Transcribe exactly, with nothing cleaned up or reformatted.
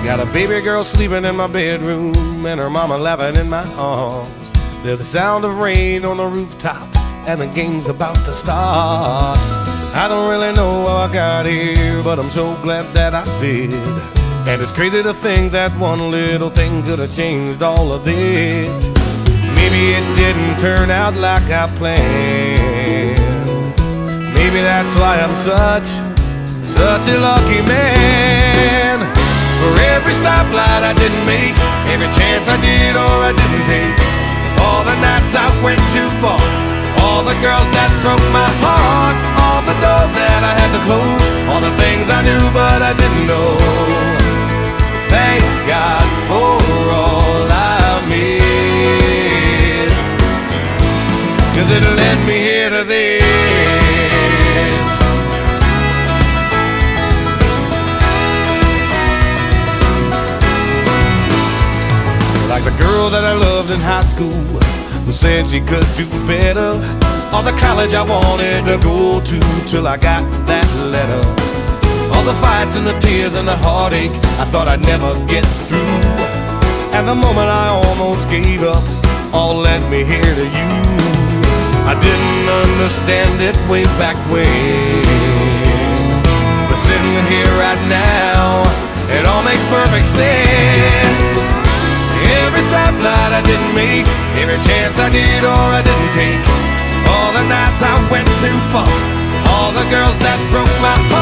Got a baby girl sleeping in my bedroom and her mama laughing in my arms. There's the sound of rain on the rooftop and the game's about to start. I don't really know how I got here, but I'm so glad that I did. And it's crazy to think that one little thing could have changed all of this. Maybe it didn't turn out like I planned. Maybe that's why I'm such, such a lucky man. For every stoplight I didn't make, every chance I did or I didn't take, all the nights I went too far, all the girls that broke my heart, all the doors that I had to close, all the things I knew but I didn't know. Thank God for all I missed, 'cause it led me here to this. Like the girl that I loved in high school, who said she could do better, or the college I wanted to go to till I got that letter. All the fights and the tears and the heartache I thought I'd never get through, and the moment I almost gave up all led me here to you. I didn't understand it way back when, but sitting here right now, it all makes perfect sense. Every stoplight I didn't make, every chance I did or I didn't take, all the nights I went too far, all the girls that broke my heart,